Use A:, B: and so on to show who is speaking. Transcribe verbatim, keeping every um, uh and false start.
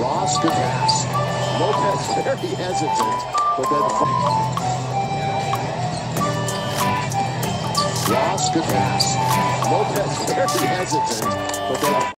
A: Ross could pass. Lopez very hesitant, but then Ross could pass. Lopez very hesitant, but then